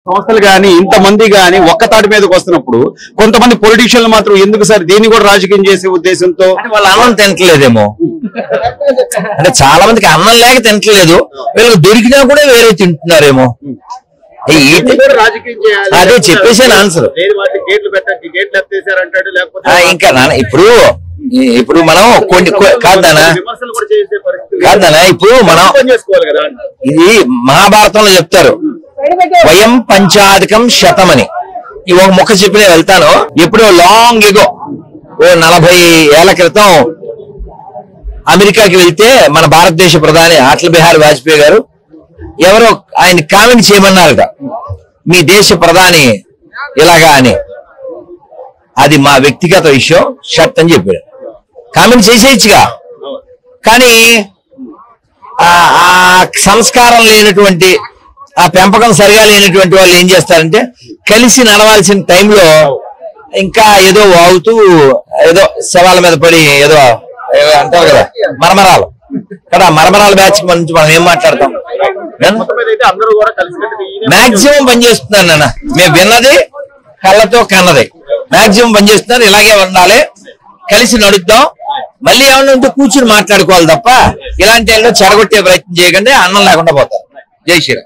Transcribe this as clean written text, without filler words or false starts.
సంస్థలు గాని ఇంతమంది గాని ఒక్క తాటి మీదకి వస్తున్నప్పుడు కొంతమంది పొలిటీషియన్లు మాత్రం ఎందుకు సార్ దీన్ని కూడా రాజకీయం చేసే ఉద్దేశంతో వాళ్ళ అన్నం తింటలేదేమో, అంటే చాలా మందికి అన్నం లేక తింటలేదు, వీళ్ళకి దొరికినా కూడా వేరే తింటున్నారేమో. అదే చెప్పేసాను ఆన్సర్. ఇంకా ఇప్పుడు మనం కొన్ని కాదనా ఇప్పుడు మనం ఇది మహాభారతంలో చెప్తారు, వయం పంచాధికం శతమని. ఈ ఒక ముఖ చెప్పి నేను వెళ్తాను. ఎప్పుడో లాంగ్ ఎగో 40 ఏళ్ల క్రితం అమెరికాకి వెళ్తే మన భారతదేశ ప్రధాని అటల్ బిహారీ వాజ్పేయి గారు ఎవరో ఆయన కామెంట్ చేయమన్నారట, మీ దేశ ప్రధాని ఇలాగా అని. అది మా వ్యక్తిగత విషయం, షర్ట్ అని చెప్పాడు. కామెంట్ చేసేయచ్చుగా, కానీ ఆ సంస్కారం లేనటువంటి, ఆ పెంపకం సరిగా లేనటువంటి వాళ్ళు ఏం చేస్తారంటే కలిసి నడవాల్సిన టైంలో ఇంకా ఏదో వాగుతూ ఏదో శవాల మీద పడి ఏదో అంటారు కదా మరమరాలు కదా. మరమరాల బ్యాచ్ నుంచి మనం ఏం మాట్లాడతాం? మాక్సిమం పనిచేస్తున్నాను నాన్న, మేము విన్నది కళ్ళతో కన్నది, మాక్సిమం పనిచేస్తున్నారు. ఇలాగే ఉండాలి, కలిసి నడుద్దాం. మళ్ళీ ఏమన్నా ఉంటే కూర్చుని మాట్లాడుకోవాలి తప్ప ఇలాంటి చెడగొట్టే ప్రయత్నం చేయకండి, అన్నం లేకుండా పోతారు. జై శ్రీరామ్.